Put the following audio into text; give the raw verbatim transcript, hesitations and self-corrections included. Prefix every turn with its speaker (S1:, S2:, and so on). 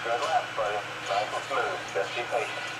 S1: Good left, buddy. Nice and smooth. Just be patient.